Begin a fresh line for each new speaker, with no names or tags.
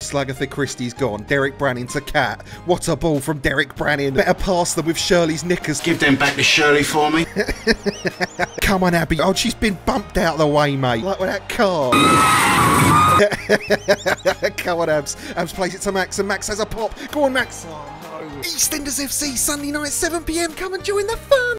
Slagatha Christie's gone. Derek Branning to Cat. What a ball from Derek Branning. Better pass them with Shirley's knickers.
Give them back to Shirley for me.
Come on, Abby. Oh, she's been bumped out of the way, mate. Like with that car. Come on, Abs. Abs plays it to Max, and Max has a pop. Go on, Max. Oh, no. EastEnders FC, Sunday night, 7 PM. Come and join the fun.